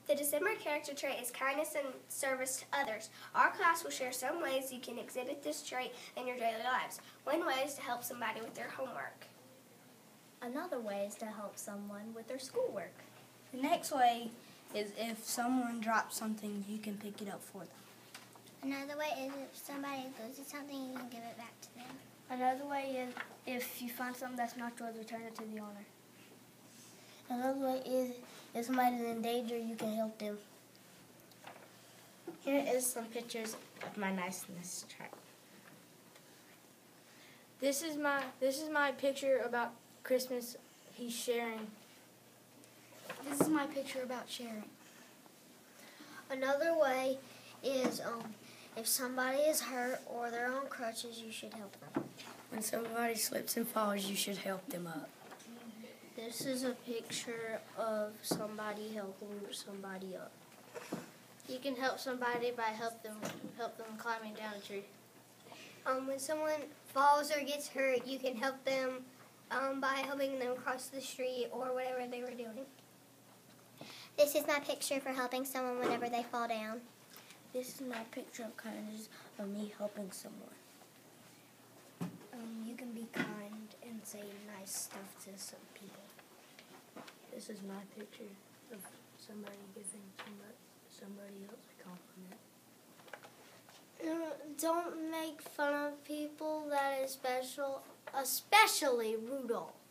The December character trait is kindness and service to others. Our class will share some ways you can exhibit this trait in your daily lives. One way is to help somebody with their homework. Another way is to help someone with their schoolwork. The next way is if someone drops something, you can pick it up for them. Another way is if somebody loses something, you can give it back to them. Another way is if you find something that's not yours, return it to the owner. Another way is if somebody's in danger, you can help them. Here is some pictures of my niceness chart. This is my picture about Christmas. He's sharing. This is my picture about sharing. Another way is if somebody is hurt or they're on crutches, you should help them. When somebody slips and falls, you should help them up. This is a picture of somebody helping somebody up. You can help somebody by help them climbing down a tree. When someone falls or gets hurt, you can help them by helping them cross the street or whatever they were doing. This is my picture for helping someone whenever they fall down. This is my picture of kindness of me helping someone. You can be kind and say nice stuff to some people. This is my picture of somebody giving somebody else a compliment. Don't make fun of people that is special, especially Rudolph.